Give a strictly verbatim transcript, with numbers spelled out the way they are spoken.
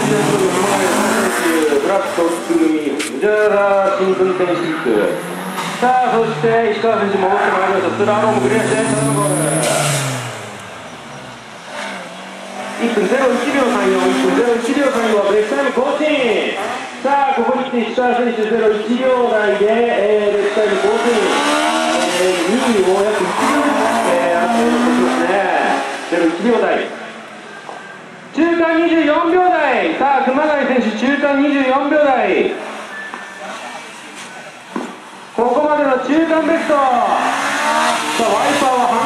ブラックトップ組、宇治原新聞店シック。さあ、そして石川選手も戻ってまいりました。スラロームクリアして、ターンゴール。いっぷんゼロいちびょうさんよん、いっぷんゼロいちびょうさんよんはベストタイム更新。さあ、ここに来て石川選手ゼロいちびょう台で、えー、ベストタイム更新。えー、にいを約いちびょうで、えー、あと残しますね。ゼロいちびょう台。中間にじゅうよんびょう台。さあ、熊谷選手、中間にじゅうよんびょう台。ここまでの中間ベスト。さあ、ワイパーは